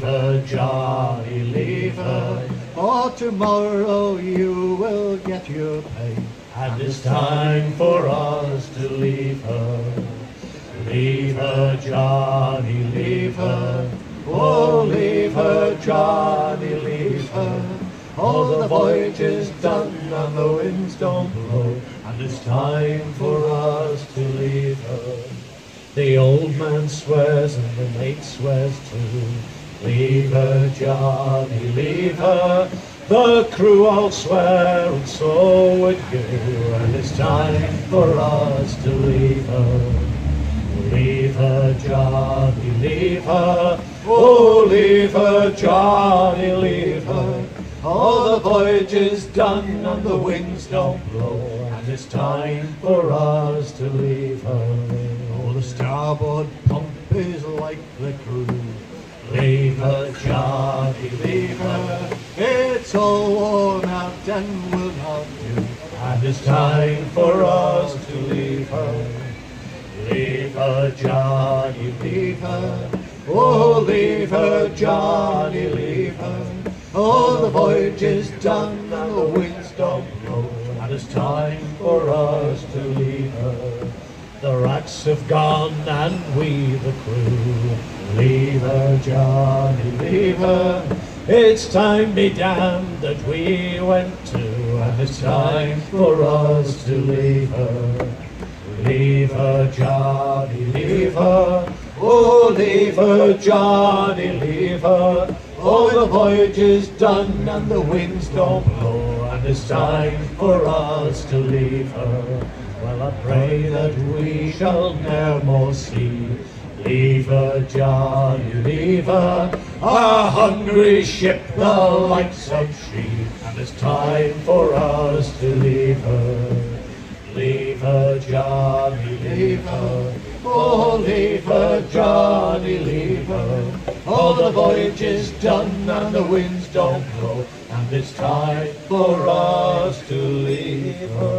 her, Johnny, leave her, for tomorrow you will get your pay. and it's time for us to leave her. Leave her, Johnny, leave her, oh, leave her, Johnny, leave her. All the voyage is done and the winds don't blow, and it's time for us to leave her. The old man swears and the mate swears too. Leave her, Johnny, leave her. The crew all swear and so would you, and it's time for us to leave her. Leave her, Johnny, leave her, oh, leave her, Johnny, leave her. All the voyage is done and the winds don't blow, and it's time for us to leave her. Oh, the starboard pump is like the crew. Leave her, Johnny, leave her, It's all worn out and will not do, and it's time for us to leave her. Leave her, Johnny, leave her, oh, leave her, Johnny, leave her. All the voyage is done and the winds don't blow, and it's time for us to leave her. The rats have gone and we the crew. Leave her, Johnny, leave her. It's time be damned that we went to, and it's time for us to leave her. Leave her, Johnny, leave her, oh, leave her, Johnny, leave her. Oh, the voyage is done and the winds don't blow, and it's time for us to leave her. Well, I pray that we shall ne'er more see. Leave her, Johnny, leave her, a hungry ship the likes of she, and it's time for us to leave her. Leave her, Johnny, leave her, oh, leave her, Johnny, leave her. All the voyage is done and the winds don't blow, and it's time for us to leave her.